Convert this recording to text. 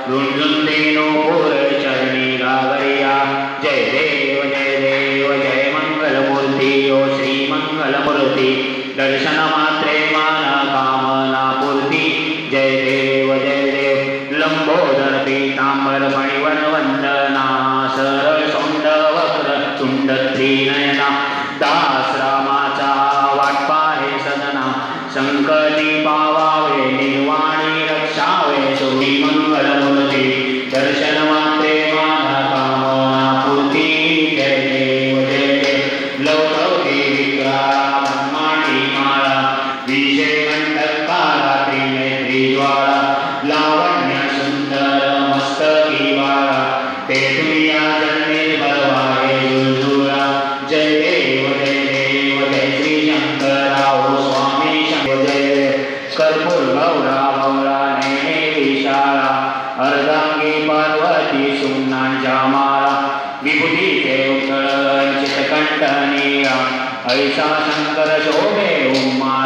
रुंजुंदेनो पुर चरणी गागरिया जय देव जय मंगलमूर्ती ओ श्री मंगलमूर्ती दर्शन मात्रे मान कामना पूर्ती जय देव लंबोदर पीतांबर फणिवन वंदना सरळ सोंड वक्र तुंड त्रिनयना दास रामाचा वाटपा हे सदना संकटी पावावे निर्वाणी रक्षावे श्री मंगलमूर्ती दर्शन मात्रे मान कामना पूर्ती जय देव लवकवती विक्राळा ब्रह्मांडी माळा विजय कंटकाला त्रिनेत्री ज्वाळा लावण्य सुंदर मस्तकी बाळा ते दुनिया जन्मे बलवाहे जुळजुळा जय देव जय श्री शंकराव स्वामी शंकर जय कर्पूर गौरा गौरा नेणे विशाळा अर्धांगी पार्वती सुमनांच्या माळा विभूतीचे उकळ चितकंठ नीळा ऐसा शंकर शोभे उमा